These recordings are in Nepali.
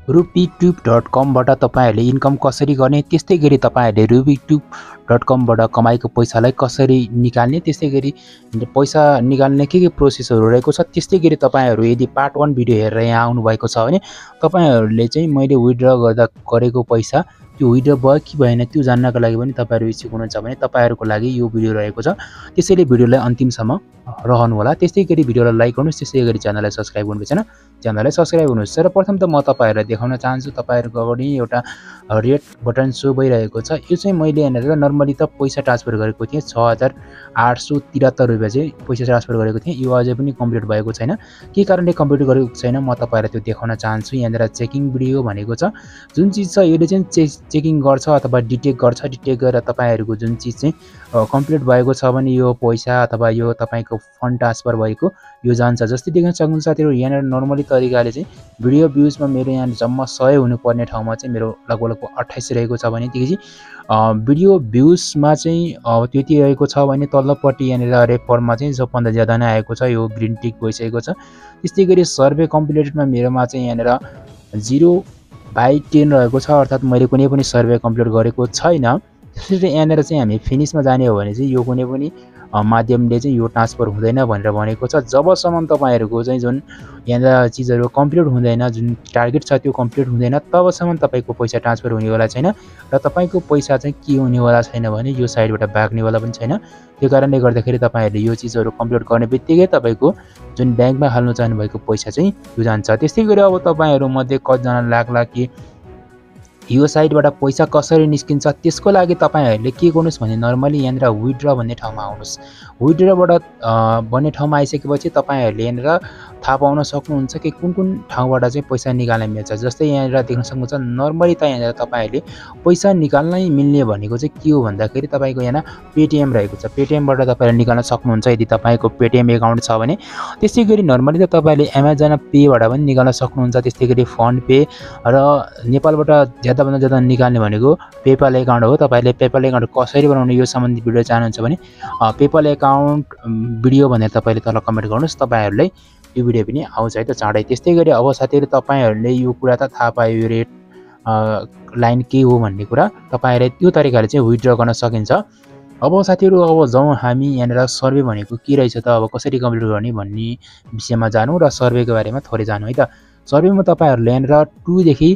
rupeetub.com बाट तपाईहरुले इन्कम कसरी गर्ने, त्यस्तै गरी तपाईहरुले rupeetub.com बाट कमाएको पैसालाई कसरी निकाल्ने, त्यस्तै गरी पैसा निकाल्ने के प्रोसेसहरु रहेको छ, त्यस्तै गरी तपाईहरु यदि पार्ट 1 भिडियो हेरेर यहाँ आउनु भएको छ भने तपाईहरुले चाहिँ मैले विथड्र गर्दा गरेको पैसा त्यो विथड्र भयो कि भएन त्यो जान्नको लागि पनि तपाईहरु इच्छुक हुनुहुन्छ भने तपाईहरुको लागि यो भिडियो रहेको छ। त्यसैले भिडियोलाई अन्तिमसम्म रहनु होला। त्यस्तै गरी भिडियोलाई लाइक गर्नुस्, त्यसै गरी च्यानललाई सब्स्क्राइब गर्नु छैन च्यानललाई सब्स्क्राइब गर्नुस्। र प्रथम त म तपाईहरुलाई देखाउन चाहन्छु तपाईहरुको अगाडि एउटा रेड बटन सो भइरहेको छ। यो चाहिँ मैले यहाँनिर नर्मली त पैसा ट्रान्सफर गरेको थिएँ 6873 रुपैयाँ चाहिँ पैसा ट्रान्सफर गरेको थिएँ। यो अझै पनि कम्प्लिट भएको छैन। के कारणले कम्प्लिट गरेको छैन म तपाईहरुलाई त्यो देखाउन चाहन्छु। यहाँनिर चेकिङ भिडियो भनेको छ। जुन चीज छ यसले चाहिँ चेकिङ गर्छ अथवा डिटेक्ट गर्छ। डिटेक्ट गरेर तपाईहरुको जुन चीज चाहिँ कम्प्लिट भएको छ भने यो पैसा अथवा यो तपाईको फन्ड ट्रान्सफर भएको यो जान्छ। जस्तै देख्न सक्नुहुन्छ साथीहरु यहाँनिर नर्मली तरिकाले चाहिँ भिडियो भ्युजमा मेरो यहाँ जम्मा 100 हुनुपर्ने ठाउँमा चाहिँ मेरो लगभग 28 रहेको छ भने देखि भिडियो भ्युजमा चाहिँ त्यति रहेको छ भने तल्लोपट्टि यहाँनिर रेफरमा चाहिँ जो 15 ज्यादा नै आएको छ यो ग्रीन टिक भइसकेको छ। त्यस्तै गरी सर्वे कम्प्लिटेडमा मेरोमा चाहिँ यहाँनिर 0/10 रहेको छ, अर्थात मैले कुनै पनि सर्वे कम्प्लिट गरेको छैन। त्यसैले यहाँनिर चाहिँ हामी फिनिशमा जाने हो भने चाहिँ यो कुनै पनि माध्यमले चाहिँ यो ट्रान्सफर हुँदैन भनेर भनेको छ। जबसम्म तपाईहरुको चाहिँ जुन यहाँनिर चीजहरु कम्प्लिट हुँदैन, जुन टार्गेट छ त्यो कम्प्लिट हुँदैन तबसम्म तपाईको पैसा ट्रान्सफर हुनेवाला छैन र तपाईको पैसा चाहिँ के हुनेवाला छैन भने यो साइडबाट भाग्नेवाला पनि छैन। त्यो कारणले गर्दाखेरि तपाईहरुले यो चीजहरु कम्प्लिट गर्नेबित्तिकै तपाईको जुन ब्याङ्कमा हाल्न चाहनु भएको पैसा चाहिँ यो जान्छ। त्यस्तै गरी अब तपाईहरु मध्ये कतिजना लाग्ला कि यो साइडबाट पैसा कसरी निस्किन्छ, त्यसको लागि तपाईहरुले के गर्नुस् भने नर्मली यहाँनिर विथड्र भन्ने ठाउँमा आउनुस्। विथड्रबाट भन्ने ठाउँमा आइसकेपछि तपाईहरुले यहाँनिर थाहा पाउन सक्नुहुन्छ कि कुन ठाउँबाट चाहिँ पैसा निकाल्न मिल्छ। जस्तै यहाँनिर देख्न सक्नुहुन्छ नर्मली त यहाँनिर तपाईहरुले पैसा निकाल्नै मिल्ने भनेको चाहिँ के हो भन्दाखेरि तपाईको यहाँ पेटीएम रहेको छ। पेटीएमबाट तपाईहरुले निकाल्न सक्नुहुन्छ यदि तपाईको पेटीएम एकाउन्ट छ भने। त्यसै गरी नर्मली त तपाईहरुले अमेजन पेबाट पनि निकाल्न सक्नुहुन्छ। त्यस्तै गरी फोन पे र नेपालबाट ज्यादा भन्दा ज्यादा निकाल्ने भनेको पेपाल एकाउन्ट हो। तपाईहरुले पेपाल एकाउन्ट कसरी बनाउने यो सम्बन्धी भिडियो चाहनुहुन्छ भने पेपाल एकाउन्ट भिडियो भनेर तपाईले तल कमेन्ट गर्नुस्, तपाईहरुलाई यो भिडियो पनि आउँछ है त चाँडै। त्यस्तै गरी अब साथीहरु तपाईहरुले यो कुरा त थाहा पायो यो रेड लाइन के हो भन्ने कुरा तपाईहरुले त्यो तरिकाले चाहिँ विथड्र गर्न सकिन्छ। अब साथीहरु अब जाउँ हामी यहाँनिर सर्वे भनेको के रहेछ त, अब कसरी कम्प्लिट गर्ने भन्ने विषयमा जानु र सर्वेको बारेमा थोरै जानु है त। सर्वेमा तपाईहरुले यहाँनिर 2 देखि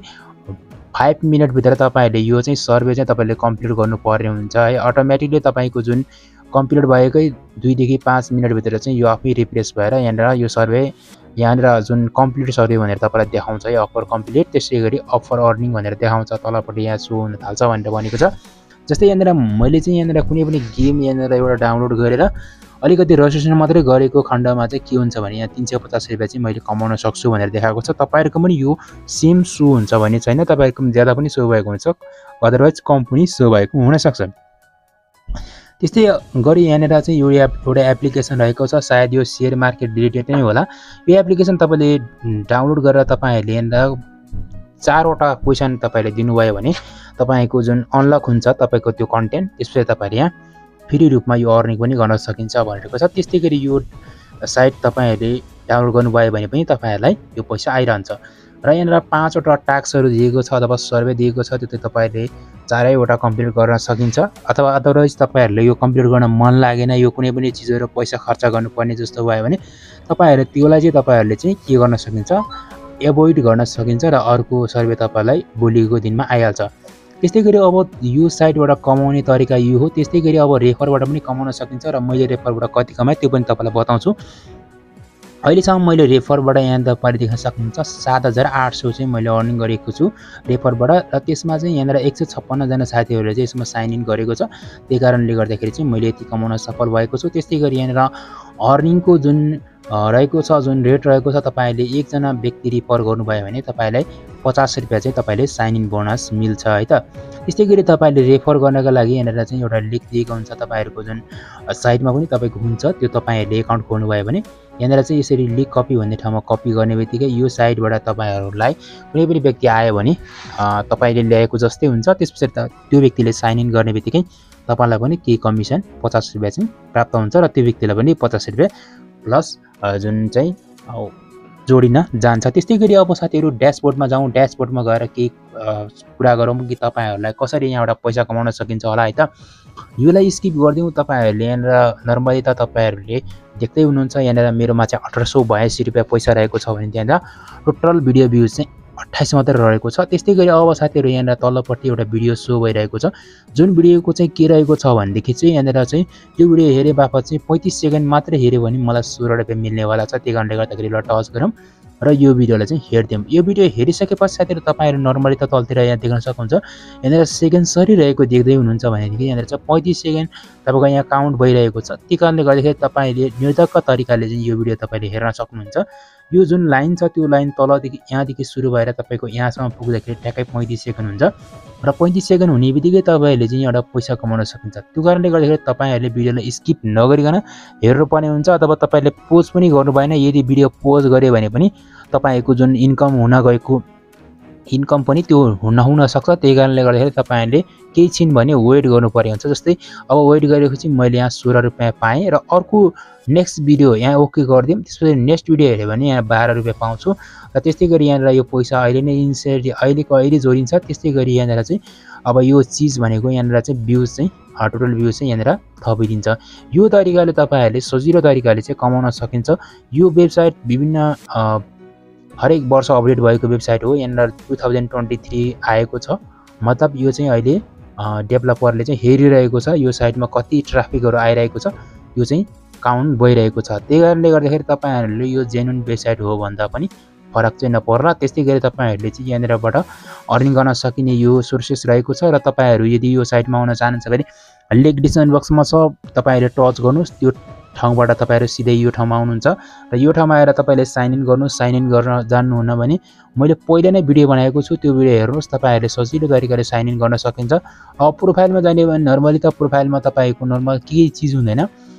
5 मिनेट भित्र तपाईहरुले यो चाहिँ सर्वे चाहिँ तपाईले कम्प्लिट गर्नुपर्ने हुन्छ है। अटोमेटिकली तपाईको जुन कम्प्लिट भएकै 2 देखि 5 मिनेट भित्र चाहिँ यो आफै रिफ्रेश भएर यहाँनिर यो सर्वे यहाँनिर जुन कम्प्लिट सर्वे भनेर तपाईलाई देखाउँछ है अफर कम्प्लिट। त्यसै गरी अफर अर्निङ भनेर देखाउँछ तलपट्टि यहाँ सो हुन थाल्छ भनेर भनेको छ। जस्तै यहाँनिर मैले चाहिँ यहाँनिर कुनै पनि गेम यहाँनिर एउटा डाउनलोड गरेर अलिकति रजिस्ट्रेसन मात्रै गरेको खण्डमा चाहिँ के हुन्छ भने यहाँ 350 रुपैयाँ चाहिँ मैले कमाउन सक्छु भनेर देखाएको छ। तपाईहरुको पनि यो सेम सो हुन्छ भन्ने छैन, तपाईहरुको ज्यादा पनि सो भएको हुन्छ, अदरवाइज कम पनि सो भएको हुन सक्छ। त्यस्तै गरी यहाँनिर चाहिँ यो एउटा एप्लिकेसन रहेको छ, सायद यो शेयर मार्केट रिलेटेड नै होला। यो एप्लिकेसन तपाईले डाउनलोड गरेर तपाईहरुले यहाँनिर 4 वटा क्वेशन तपाईले दिनुभयो भने तपाईको जुन अनलक हुन्छ तपाईको त्यो कन्टेन्ट, त्यसपछि तपाईले यहाँ फ्री रूपमा यो अर्निङ पनि गर्न सकिन्छ भनेको छ। त्यस्तै गरी यो साइट तपाईहरुले डाउनलोड गर्नुभयो भने पनि तपाईहरुलाई यो पैसा आइरहन्छ। र यहाँनिर 5 वटा टास्कहरु दिएको छ अथवा सर्वे दिएको छ, त्यो तपाईहरुले 4 वटा कम्प्लिट गर्न सकिन्छ। अथवा अदरवाइज तपाईहरुले यो कम्प्लिट गर्न मन लागेन, यो कुनै पनि चीजहरु पैसा खर्च गर्नुपर्ने जस्तो भयो भने तपाईहरुले त्यसलाई चाहिँ तपाईहरुले चाहिँ के गर्न सकिन्छ, एभोइड गर्न सकिन्छ र अर्को सर्वे तपाईलाई भोलिको दिनमा आइहाल्छ। त्यस्तै गरी अब यो साइटबाट कमाउने तरिका यो हो। त्यस्तै गरी अब रेफरबाट पनि कमाउन सकिन्छ र मैले रेफरबाट कति कमाए त्यो पनि तपाईलाई बताउँछु। अहिलेसम्म मैले रेफरबाट यहाँ तपाईले देख्न सक्नुहुन्छ 7800 चाहिँ मैले अर्निङ गरेको छु रेफरबाट। र त्यसमा चाहिँ यहाँनिर 156 जना साथीहरुले चाहिँ यसमा साइन इन गरेको छ। त्यही कारणले गर्दाखेरि चाहिँ मैले यति कमाउन सफल भएको छु। त्यस्तै गरी यहाँनिर अर्निङको जुन रहेको छ, जुन रेट रहेको छ, तपाईले एकजना व्यक्ति रिफर गर्नुभयो भने तपाईलाई 50 रुपैयाँ चाहिँ तपाईले साइन इन बोनस मिल्छ है त। त्यस्तै गरी तपाईले रेफर गर्नका लागि यहाँनिर चाहिँ एउटा लिंक दिएको हुन्छ तपाईहरुको जुन साइटमा पनि तपाईको हुन्छ, त्यो तपाईहरुले एकाउन्ट खोल्नुभयो भने यहाँनिर चाहिँ यसरी लिंक कपी भन्ने ठाउँमा कपी गर्नेबित्तिकै यो साइटबाट तपाईहरुलाई कुनै पनि व्यक्ति आयो भने तपाईले ल्याएको जस्तै हुन्छ। त्यसपछि त्यो व्यक्तिले साइन इन गर्नेबित्तिकै तपाईलाई पनि केही कमिसन 50 रुपैयाँ चाहिँ प्राप्त हुन्छ र त्यो व्यक्तिलाई पनि 50 रुपैयाँ प्लस जुन चाहिँ जोडिन जान्छ। त्यस्तै गरी अब साथीहरु ड्याशबोर्डमा जाउँ। ड्याशबोर्डमा गएर के कुरा गरौँ कि तपाईहरुलाई कसरी यहाँबाट पैसा कमाउन सकिन्छ होला है त। योलाई स्किप गर्दियौ। तपाईहरुले यहाँनिर नर्मली त तपाईहरुले देख्दै हुनुहुन्छ यहाँनिर मेरोमा चाहिँ 1882 रुपैयाँ पैसा रहेको छ भने त्यहाँनिर टोटल भिडियो भ्युज चाहिँ 28 मात्र रहेको छ। त्यस्तै गरी अब साथीहरु यहाँनिर तल्लोपट्टि एउटा भिडियो शो भइरहेको छ, जुन भिडियोको चाहिँ के रहेको छ भनेदेखि चाहिँ यहाँनिर चाहिँ यो भिडियो हेरे बापत चाहिँ 35 सेकेन्ड मात्र हेर्यो भने मलाई 16 रुपैयाँ मिल्नेवाला छ। त्यही कारणले गर्दाखेरि ल टच गरौँ र यो भिडियोलाई चाहिँ हेर्दियौँ। यो भिडियो हेरिसकेपछि साथीहरु तपाईहरु नर्मली त तलतिर यहाँ देख्न सक्नुहुन्छ यहाँनिर सेकेन्ड सरिरहेको देख्दै हुनुहुन्छ भनेदेखि यहाँनिर चाहिँ 35 सेकेन्ड तपाईको यहाँ काउन्ट भइरहेको छ। त्यही कारणले गर्दाखेरि तपाईले निर्धक्क तरिकाले चाहिँ यो भिडियो तपाईले हेर्न सक्नुहुन्छ। यो जुन लाइन छ त्यो लाइन तलदेखि यहाँदेखि सुरु भएर तपाईको यहाँसम्म पुग्दाखेरि ट्याक्कै 35 सेकेन्ड हुन्छ र 35 सेकेन्ड हुनेबित्तिकै तपाईले चाहिँ एउटा पैसा कमाउन सकिन्छ। त्यो कारणले गर्दाखेरि तपाईहरुले भिडियोलाई स्किप नगरिकन हेर्नुपर्ने हुन्छ अथवा तपाईले पोज पनि गर्नु भएन। यदि भिडियो पोज गरे भने पनि तपाईको जुन इन्कम हुन गएको इन्कम पनि त्यो नहुन सक्छ। त्यही कारणले गर्दाखेरि तपाईहरुले केही छिन भने वेट गर्नुपर्ने हुन्छ। जस्तै अब वेट गरेपछि मैले यहाँ 16 रुपैयाँ पाएँ र अर्को नेक्स्ट भिडियो यहाँ ओके गर्दियौँ। त्यसपछि नेक्स्ट भिडियो हेर्यो भने यहाँ 12 रुपैयाँ पाउँछु र त्यस्तै गरी यहाँनिर यो पैसा अहिले नै अहिले जोडिन्छ। त्यस्तै गरी यहाँनिर चाहिँ अब यो चीज भनेको यहाँनिर चाहिँ भ्युज चाहिँ टोटल भ्युज चाहिँ यहाँनिर थपिदिन्छ। यो तरिकाले तपाईहरुले सजिलो तरिकाले चाहिँ कमाउन सकिन्छ। यो वेबसाइट विभिन्न हरेक वर्ष अपडेट भएको वेबसाइट हो। यहाँनिर 2023 आएको छ, मतलब यो चाहिँ अहिले डेभलपरले चाहिँ हेरिरहेको छ यो साइटमा कति ट्राफिकहरु आइरहेको छ, यो चाहिँ काउन्ट भइरहेको छ। त्यही कारणले गर्दाखेरि तपाईहरुले यो जेन्युइन वेबसाइट हो भन्दा पनि फरक चाहिँ नपर्ला। त्यस्तै गरी तपाईहरुले चाहिँ यहाँनिरबाट अर्निङ गर्न सकिने यो सोर्सेस रहेको छ र तपाईहरु यदि यो साइटमा आउन चाहनुहुन्छ भने लिंक डिस्क्रिप्सन बक्समा छ, तपाईहरुले टच गर्नुस्। त्यो ठाउँबाट तपाईहरु सिधै यो ठाउँमा आउनुहुन्छ र यो ठाउँमा आएर तपाईले साइन इन गर्नुस्। साइन इन गर्न जान्नुहुन्न भने मैले पहिले नै भिडियो बनाएको छु, त्यो भिडियो हेर्नुस्। तपाईहरुले सजिलो तरिकाले साइन इन गर्न सकिन्छ। अब प्रोफाइलमा जाने भने नर्मली त प्रोफाइलमा तपाईको नर्मल केही चीज हुँदैन,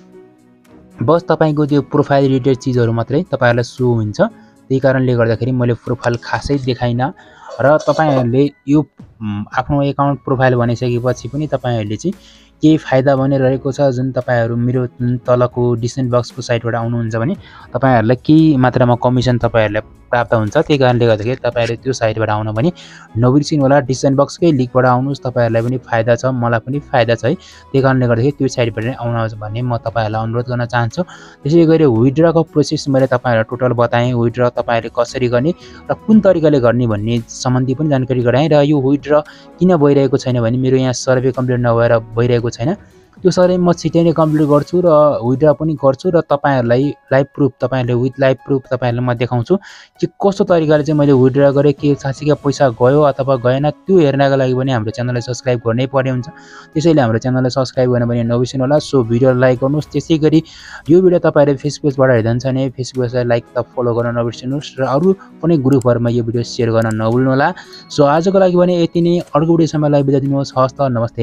बस तपाईको त्यो प्रोफाइल रिलेटेड चीजहरु मात्रै तपाईहरुलाई शो हुन्छ। त्यही कारणले गर्दाखेरि मैले प्रोफाइल खासै देखाइन र तपाईहरुले यो आफ्नो एकाउन्ट प्रोफाइल बनाइसकेपछि पनि तपाईहरुले चाहिँ केही फाइदा बनिरहेको छ। जुन तपाईहरु मेरो तलको डिस्क्रिप्सन बक्सको साइटबाट आउनुहुन्छ भने तपाईहरुलाई केही मात्रामा कमिसन तपाईहरुलाई प्राप्त हुन्छ। त्यही कारणले गर्दाखेरि तपाईहरुले त्यो साइटबाट आउन भने नबिर्सिनु होला। डिस्क्रिप्सन बक्सकै लिंकबाट आउनुस्, तपाईहरुलाई पनि फाइदा छ, मलाई पनि फाइदा छ है। त्यही कारणले गर्दाखेरि त्यो साइटबाट नै आउन भन्ने म तपाईहरुलाई अनुरोध गर्न चाहन्छु। त्यसै गरी विथड्रको प्रोसेस मैले तपाईहरुलाई टोटल बताएँ। विथड्र तपाईहरुले कसरी गर्ने र कुन तरिकाले गर्ने भन्ने सम्बन्धी पनि जानकारी गराएँ। र यो विथड्र किन भइरहेको छैन भने मेरो यहाँ सर्भे कम्प्लिट नभएर भइरहेको छैन। त्यो सर्भे म छिटै नै कम्प्लिट गर्छु र विथड्र पनि गर्छु र तपाईहरुलाई लाइभ प्रुफ तपाईहरुले विथ लाइभ प्रुफ तपाईहरुलाई म देखाउँछु कि कस्तो तरिकाले चाहिँ मैले विथड्र गरे, के साँच्चै पैसा गयो अथवा गएन। त्यो हेर्नका लागि पनि हाम्रो च्यानललाई सब्स्क्राइब गर्नै पर्ने हुन्छ। त्यसैले हाम्रो च्यानललाई सब्स्क्राइब गर्न पनि नबिर्सिनु होला। सो भिडियोलाई लाइक गर्नुस्। त्यसै गरी यो भिडियो तपाईहरुले फेसबुक पेजबाट हेर्नुहुन्छ भने फेसबुक पेजलाई लाइक त फलो गर्न नबिर्सिनुस् र अरु पनि ग्रुपहरुमा यो भिडियो शेयर गर्न नभुल्नु होला। सो आजको लागि भने यति नै। अर्को भिडियोसम्म लाइभ बिदा दिनुहोस्। हस्त नमस्ते।